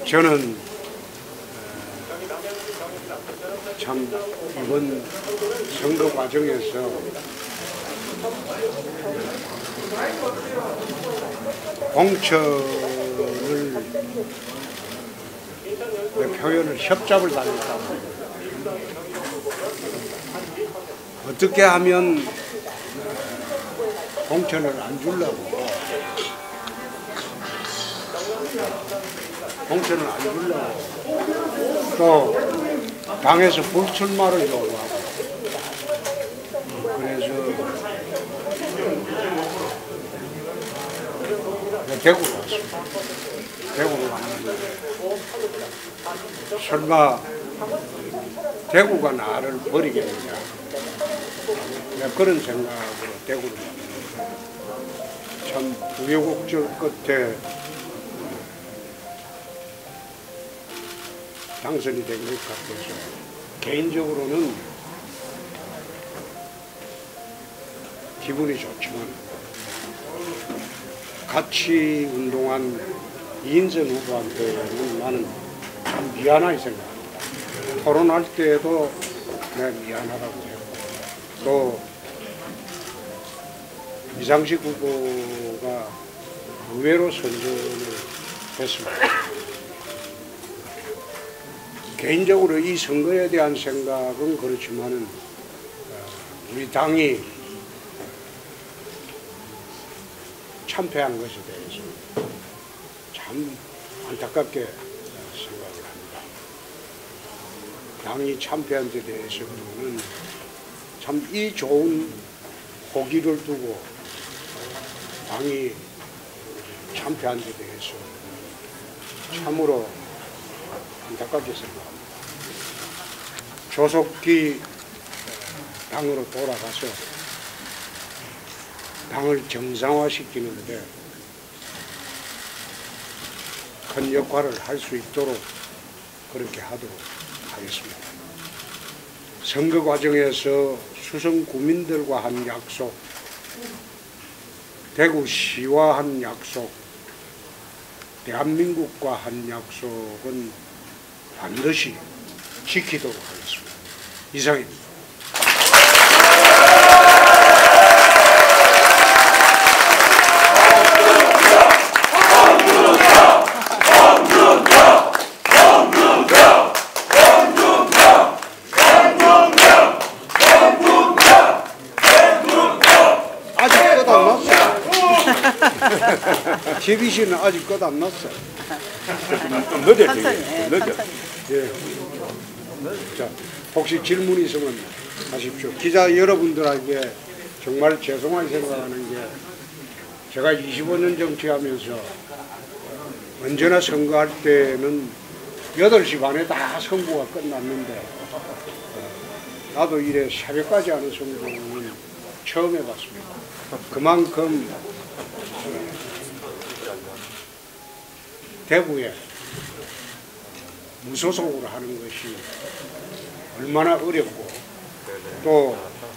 저는 참 이번 선거 과정에서 공천을 표현을 협잡을 당했다. 어떻게 하면 공천을 안 주려고 또 당에서 불출마를 요구하고 그래서 대구로 왔습니다. 대구로 왔는데 설마 대구가 나를 버리겠느냐 그런 생각으로 대구로 왔는데 참 우여곡절 끝에 당선이 된 것 같아서 개인적으로는 기분이 좋지만 같이 운동한 이인선 후보한테는 나는 참 미안하게 생각합니다. 토론할 때에도 내가 미안하다고 했고 또 이상식 후보가 의외로 선전을 했습니다. 개인적으로 이 선거에 대한 생각은 그렇지만은 우리 당이 참패한 것에 대해서 참 안타깝게 생각을 합니다. 당이 참패한 데 대해서는 참 이 좋은 호기를 두고 당이 참패한 데 대해서 참으로 안타깝게 생각합니다. 조속히 당으로 돌아가서 당을 정상화시키는데 큰 역할을 할 수 있도록 그렇게 하도록 하겠습니다. 선거 과정에서 수성 구민들과 한 약속, 대구시와 한 약속, 대한민국과 한 약속은 반드시 지키도록 하겠습니다. 이상입니다. JBC는 아직 끝 안 났어요. 천천히. 예. 자, 혹시 질문 있으면 하십시오. 기자 여러분들에게 정말 죄송하게 생각하는 게 제가 25년 정치하면서 언제나 선거할 때는 8시 반에 다 선거가 끝났는데 나도 이래 새벽까지 하는 선거는 처음 해봤습니다. 그만큼 대구에 무소속으로 하는 것이 얼마나 어렵고 또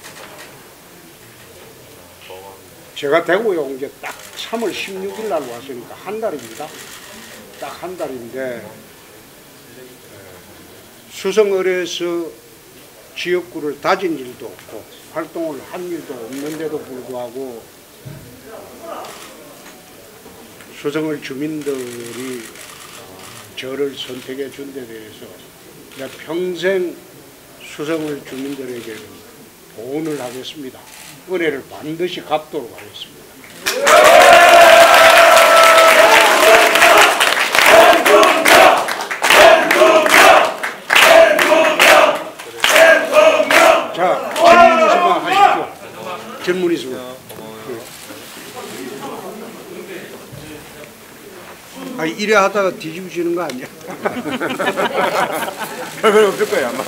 제가 대구에 온 게 딱 3월 16일 날 왔으니까 한 달입니다. 딱 한 달인데 수성을에서 지역구를 다진 일도 없고 활동을 한 일도 없는데도 불구하고 수성을 주민들이 저를 선택해 준 데 대해서 내가 평생 수성을 주민들에게 보온을 하겠습니다. 은혜를 반드시 갚도록 하겠습니다. 자, 질문 있으면 하십시오. 질문 있으면. 아, 이래 하다가 뒤집으시는 거 아니야? 별별 없을 거예요, 아마.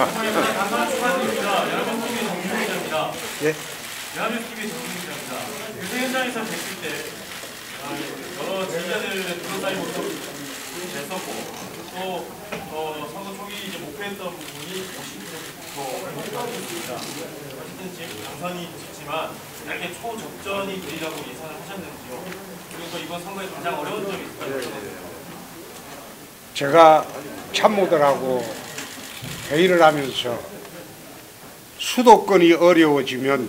예? 대한민국 TV의 정민기자입니다. 교수 현장에서 뵀을 때 여러 지지자들의 둘러싸인 모습 됐었고 또 선거 초기 이제 목표했던 부분이 50%더 있습니다. 어쨌든 지금 당선이 되셨지만 이렇게 초접전이 되리라고 예상을 하셨는지요? 그리고 또 이번 선거에 가장 어려운 점이 있을까요? 제가 참모들하고 회의를 하면서 수도권이 어려워지면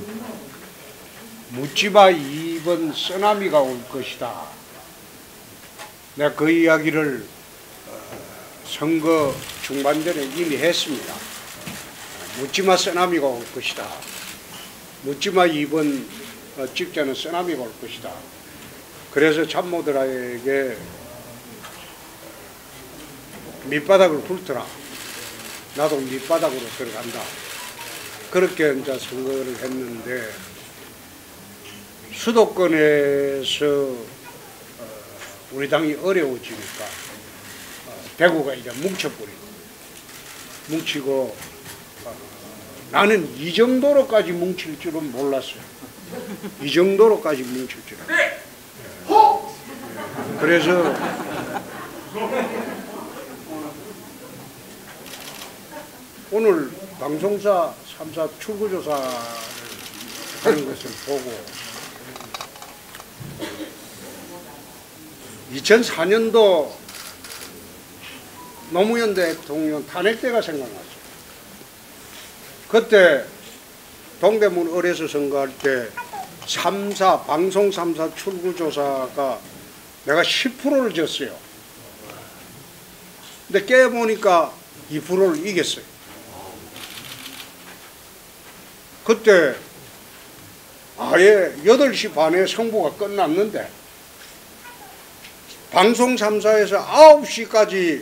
묻지마 2번 쓰나미가 올 것이다. 내가 그 이야기를 선거 중반전에 이미 했습니다. 묻지마 쓰나미가 올 것이다. 묻지마 2번 직전에 쓰나미가 올 것이다. 그래서 참모들에게 밑바닥을 훑어라. 나도 밑바닥으로 들어간다. 그렇게 이제 선거를 했는데 수도권에서 우리 당이 어려워지니까 대구가 이제 뭉치고 나는 이 정도로까지 뭉칠 줄은 몰랐어요. 이 정도로까지 뭉칠 줄은. 그래서 오늘 방송사 3사 출구조사를 하는 것을 보고 2004년도 노무현 대통령 탄핵 때가 생각났어요. 그때 동대문 을에서 선거할 때 방송 3사 출구조사가 내가 10%를 졌어요. 근데 깨보니까 2%를 이겼어요. 그때 아예 8시 반에 선거가 끝났는데 방송 3사에서 9시까지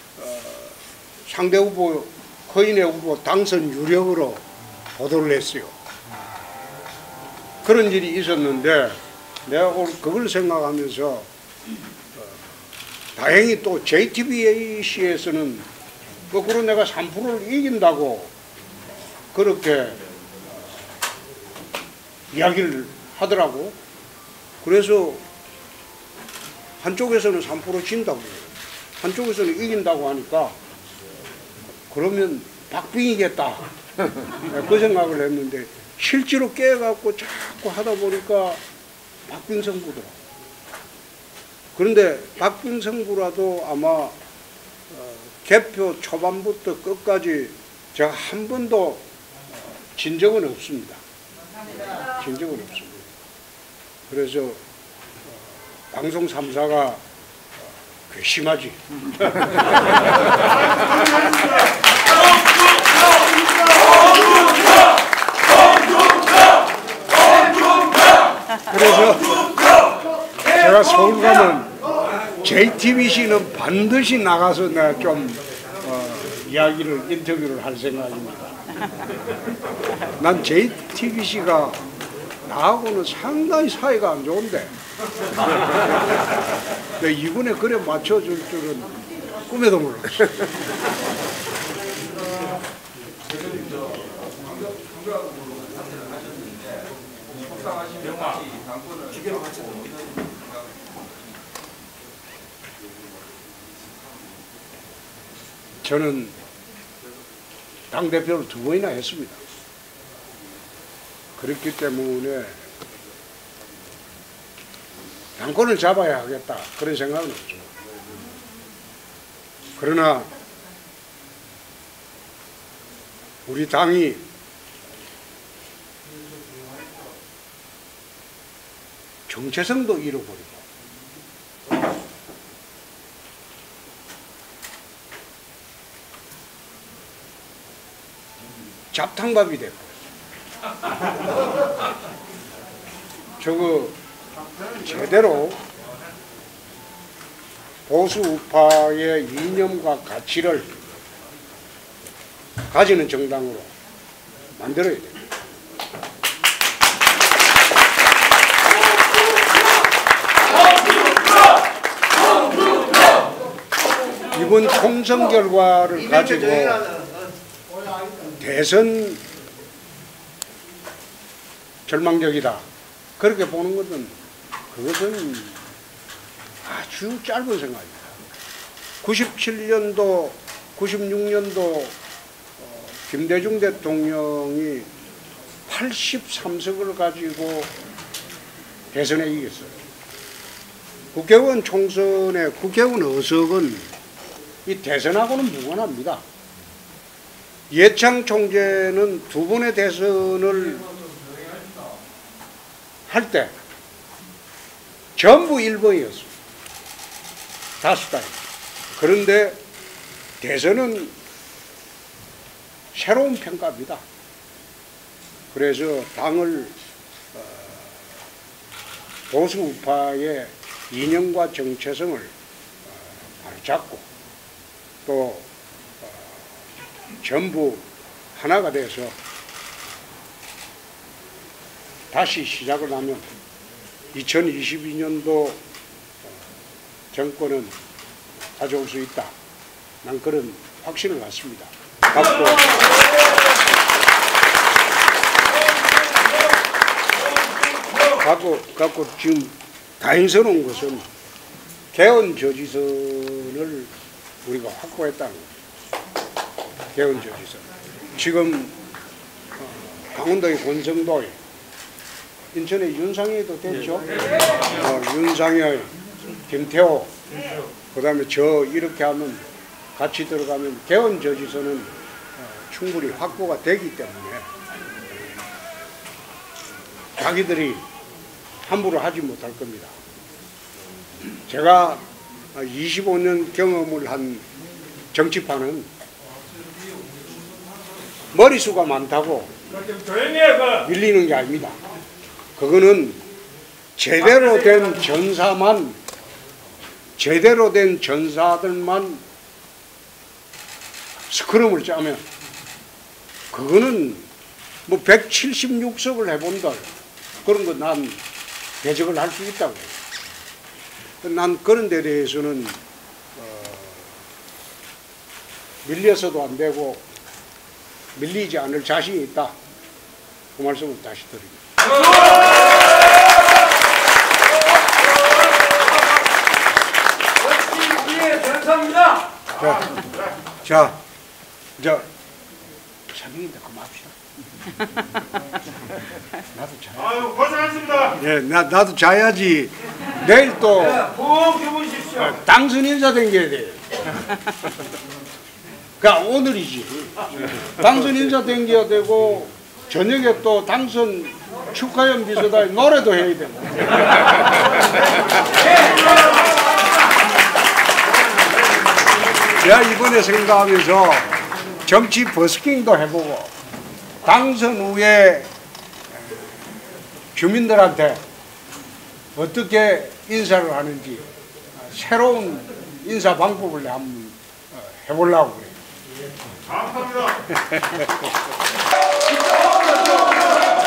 상대 후보, 거인의 후보 당선 유력으로 보도를 했어요. 그런 일이 있었는데 내가 오늘 그걸 생각하면서 다행히 또 JTBC에서는 거꾸로 내가 3%를 이긴다고 그렇게 이야기를 하더라고. 그래서 한쪽에서는 3% 진다고 한쪽에서는 이긴다고 하니까 그러면 박빙이겠다. 그 생각을 했는데 실제로 깨갖고 자꾸 하다 보니까 박빙승부더라. 그런데 박빙승부라도 아마 개표 초반부터 끝까지 제가 한 번도 진 적은 없습니다. 진 적은 없습니다. 그래서 방송 3사가 괘씸하지. 그래서 제가 서울 가면 JTBC는 반드시 나가서 내가 좀 인터뷰를 할 생각입니다. 난 JTBC가 나하고는 상당히 사이가 안 좋은데 이번에 그래 맞춰줄 줄은 꿈에도 몰랐어요. 저는 당대표를 2번이나 했습니다. 그렇기 때문에 당권을 잡아야 하겠다 그런 생각은 없죠. 그러나 우리 당이 정체성도 잃어버리고 잡탕밥이 됐고 저거 제대로 보수 우파의 이념과 가치를 가지는 정당으로 만들어야 됩니다. 이번 총선 결과를 가지고 대선 절망적이다 그렇게 보는 것은 그것은 아주 짧은 생각입니다. 97년도 96년도 김대중 대통령이 83석을 가지고 대선에 이겼어요. 국회의원 총선의 국회의원 의석은 이 대선하고는 무관합니다. 이해창 총재는 두 번의 대선을 할 때 전부 1번이었습니다. 5달이. 그런데 대선은 새로운 평가입니다. 그래서 당을 보수 우파의 이념과 정체성을 바로잡고 또 전부 하나가 돼서 다시 시작을 하면 2022년도 정권은 가져올 수 있다. 난 그런 확신을 갖습니다. 갖고 지금 다행스러운 것은 개헌 저지선을 우리가 확보했다는 거죠. 개헌 저지선. 지금 강원도의 권성도에, 인천의 윤상현도 됐죠. 윤상현, 김태호, 그 다음에 저 이렇게 하면 같이 들어가면 개헌 저지선은 충분히 확보가 되기 때문에 자기들이 함부로 하지 못할 겁니다. 제가 25년 경험을 한 정치판은 머리수가 많다고 밀리는 게 아닙니다. 그거는 제대로 된 전사만, 제대로 된 전사들만 스크럼을 짜면 그거는 뭐 176석을 해본다. 그런 거 난 대적을 할 수 있다고. 난 그런 데 대해서는 밀려서도 안 되고 밀리지 않을 자신이 있다. 그 말씀을 다시 드립니다. 감사합니다. 자, 자기인데 그만합시다. 나도 자야. 아유, 고생하셨습니다. 예, 나도 자야지. 내일 또 꼭 해보십시오. 당선 인사 댕겨야 돼. 그러니까 오늘이지. 당선 인사 댕겨야 되고 저녁에 또 당선 축하연 비서다 노래도 해야 되고. 제가 이번에 생각하면서 정치 버스킹도 해보고 당선 후에 주민들한테 어떻게 인사를 하는지 새로운 인사 방법을 한번 해보려고 그래요. 감사합니다.